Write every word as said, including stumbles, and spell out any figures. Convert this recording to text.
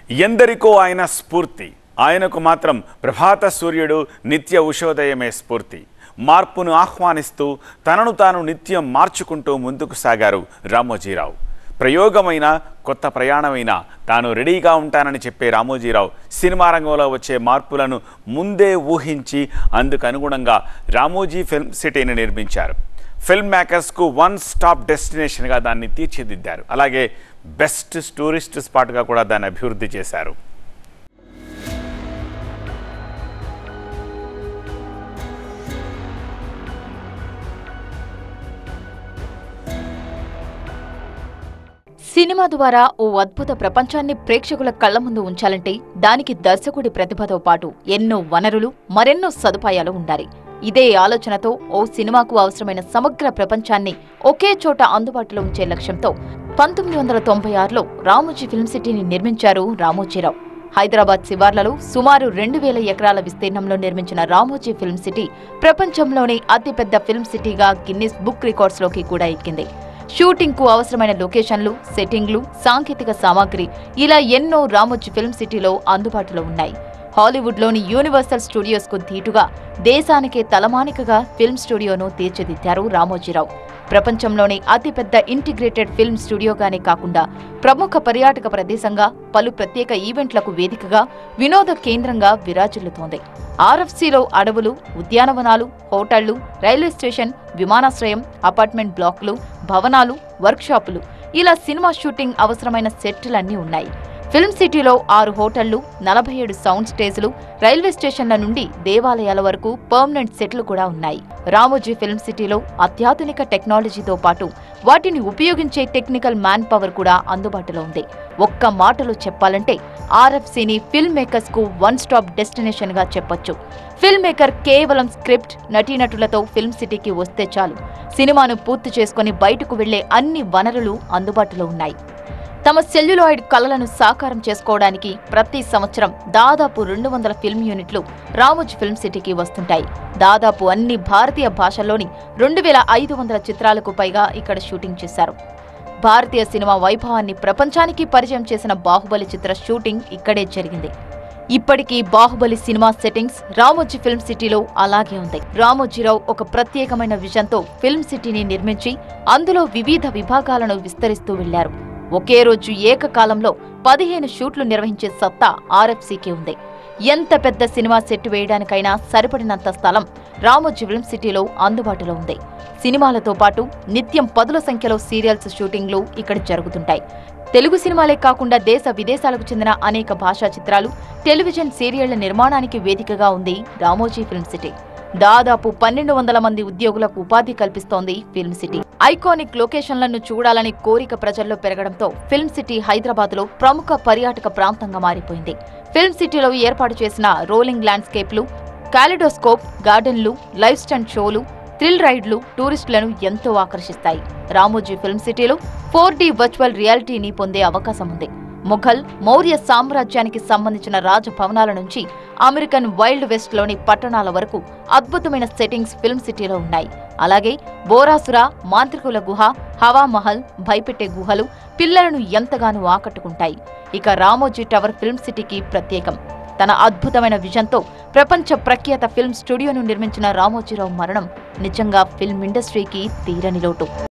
ఎందరికో ఆయన స్ఫూర్తి. ఆయనకు మాత్రం ప్రభాత సూర్యుడు నిత్య ఉషోదయమే స్ఫూర్తి. మార్పును ఆహ్వానిస్తూ తనను తాను నిత్యం మార్చుకుంటూ ముందుకు సాగారు రామోజీరావు. ప్రయోగమైన కొత్త ప్రయాణమైన తాను రెడీగా ఉంటానని చెప్పే రామోజీరావు సినిమా రంగంలో వచ్చే మార్పులను ముందే ఊహించి అందుకు అనుగుణంగా రామోజీ ఫిల్మ్ సిటీని నిర్మించారు. ఫిల్మ్ మేకర్స్కు వన్ స్టాప్ డెస్టినేషన్గా దాన్ని తీర్చిదిద్దారు. అలాగే బెస్ట్ టూరిస్ట్ స్పాట్గా కూడా దాన్ని అభివృద్ధి చేశారు. సినిమా ద్వారా ఓ అద్భుత ప్రపంచాన్ని ప్రేక్షకుల కళ్ల ముందు ఉంచాలంటే దానికి దర్శకుడి ప్రతిభతో పాటు ఎన్నో వనరులు, మరెన్నో సదుపాయాలు ఉండాలి. ఇదే ఆలోచనతో ఓ సినిమాకు అవసరమైన సమగ్ర ప్రపంచాన్ని ఒకే చోట అందుబాటులో ఉంచే లక్ష్యంతో పంతొమ్మిది వందల తొంభై ఆరులో రామోజీ ఫిల్మ్ సిటీని నిర్మించారు రామోజీరావు. హైదరాబాద్ శివార్లలో సుమారు రెండు వేల ఎకరాల విస్తీర్ణంలో నిర్మించిన రామోజీ ఫిల్మ్ సిటీ ప్రపంచంలోనే అతిపెద్ద ఫిల్మ్ సిటీగా గిన్నిస్ బుక్ రికార్డ్స్లోకి కూడా ఎక్కింది. షూటింగ్ కు అవసరమైన లొకేషన్లు, సెట్టింగ్లు, సాంకేతిక సామాగ్రి ఇలా ఎన్నో రామోజీ ఫిల్మ్ సిటీలో అందుబాటులో ఉన్నాయి. హాలీవుడ్లోని యూనివర్సల్ స్టూడియోస్ కు ధీటుగా దేశానికే తలమానికగా ఫిల్మ్ స్టూడియోను తీర్చిదిద్దారు రామోజీరావు. ప్రపంచంలోనే అతిపెద్ద ఇంటిగ్రేటెడ్ ఫిల్మ్ స్టూడియోగానే కాకుండా ప్రముఖ పర్యాటక ప్రదేశంగా, పలు ప్రత్యేక ఈవెంట్లకు వేదికగా, వినోద కేంద్రంగా విరాజిల్లుతోంది. ఆర్ఎఫ్సీలో అడవులు, ఉద్యానవనాలు, హోటళ్లు, రైల్వే స్టేషన్, విమానాశ్రయం, అపార్ట్మెంట్ బ్లాక్లు, భవనాలు, వర్క్షాపులు ఇలా సినిమా షూటింగ్ అవసరమైన సెట్లన్నీ ఉన్నాయి. ఫిల్మ్ సిటీలో ఆరు హోటళ్లు, నలభై ఏడు సౌండ్ స్టేజ్లు, రైల్వే స్టేషన్ల నుండి దేవాలయాల వరకు పర్మనెంట్ సెట్లు కూడా ఉన్నాయి. రామోజీ ఫిల్మ్ సిటీలో అత్యాధునిక టెక్నాలజీతో పాటు వాటిని ఉపయోగించే టెక్నికల్ మ్యాన్ పవర్ కూడా అందుబాటులో ఉంది. ఒక్క మాటలో చెప్పాలంటే ఆర్ఎఫ్సీని ఫిల్మ్ మేకర్స్ కు వన్ స్టాప్ డెస్టినేషన్ గా చెప్పొచ్చు. ఫిల్మ్ మేకర్ కేవలం స్క్రిప్ట్, నటీనటులతో ఫిల్మ్ సిటీకి వస్తే చాలు, సినిమాను పూర్తి చేసుకుని బయటకు వెళ్లే అన్ని వనరులు అందుబాటులో ఉన్నాయి. తమ సెల్యులాయిడ్ కళలను సాకారం చేసుకోవడానికి ప్రతి సంవత్సరం దాదాపు రెండు వందల ఫిల్మ్ యూనిట్లు రామోజీ ఫిల్మ్ సిటీకి వస్తుంటాయి. దాదాపు అన్ని భారతీయ భాషల్లోని రెండు వేల ఐదు వందల చిత్రాలకు పైగా ఇక్కడ షూటింగ్ చేశారు. భారతీయ సినిమా వైభవాన్ని ప్రపంచానికి పరిచయం చేసిన బాహుబలి చిత్ర షూటింగ్ ఇక్కడే జరిగింది. ఇప్పటికీ Baahubali cinema settings Ramoji film సిటీలో అలాగే ఉంది. రామోజీరావు ఒక ప్రత్యేకమైన విజన్తో ఫిల్మ్ సిటీని నిర్మించి అందులో వివిధ విభాగాలను విస్తరిస్తూ వెళ్లారు. ఒకే రోజు ఏకకాలంలో పదిహేను షూట్లు నిర్వహించే సత్తా ఆర్ఎఫ్సీకి ఉంది. ఎంత పెద్ద సినిమా సెట్ వేయడానికైనా సరిపడినంత స్థలం రామోజీ ఫిల్మ్ సిటీలో అందుబాటులో ఉంది. సినిమాలతో పాటు నిత్యం పదుల సంఖ్యలో సీరియల్స్ షూటింగ్లు ఇక్కడ జరుగుతుంటాయి. తెలుగు సినిమాలే కాకుండా దేశ విదేశాలకు చెందిన అనేక భాషా చిత్రాలు, టెలివిజన్ సీరియళ్ల నిర్మాణానికి వేదికగా ఉంది రామోజీ ఫిల్మ్ సిటీ. దాదాపు పన్నెండు వందల మంది ఉద్యోగులకు ఉపాధి కల్పిస్తోంది ఫిల్మ్ సిటీ. ఐకానిక్ లొకేషన్లను చూడాలని కోరిక ప్రజల్లో పెరగడంతో ఫిల్మ్ సిటీ హైదరాబాద్ లో ప్రముఖ పర్యాటక ప్రాంతంగా మారిపోయింది. ఫిల్మ్ సిటీలో ఏర్పాటు చేసిన రోలింగ్ ల్యాండ్స్కేప్లు, కాలిడోస్కోప్, గార్డెన్లు, లైవ్ స్టంట్ షోలు, థ్రిల్ రైడ్లు టూరిస్టులను ఎంతో ఆకర్షిస్తాయి. రామోజీ ఫిల్మ్ సిటీలో ఫోర్ డి వర్చువల్ రియాలిటీని పొందే అవకాశం ఉంది. మొఘల్, మౌర్య సామ్రాజ్యానికి సంబంధించిన రాజభవనాల నుంచి అమెరికన్ వైల్డ్ వెస్ట్ లోని పట్టణాల వరకు అద్భుతమైన సెట్టింగ్స్ ఫిల్మ్ సిటీలో ఉన్నాయి. అలాగే బోరాసుర, మాంత్రికుల గుహ, హవామహల్, భయపెట్టే గుహలు పిల్లలను ఎంతగానో ఆకట్టుకుంటాయి. ఇక రామోజీ టవర్ ఫిల్మ్ సిటీకి ప్రత్యేకం. తన అద్భుతమైన విజన్తో ప్రపంచ ప్రఖ్యాత ఫిల్మ్ స్టూడియోను నిర్మించిన రామోజీరావు మరణం నిజంగా ఫిల్మ్ ఇండస్ట్రీకి తీరని లోటు.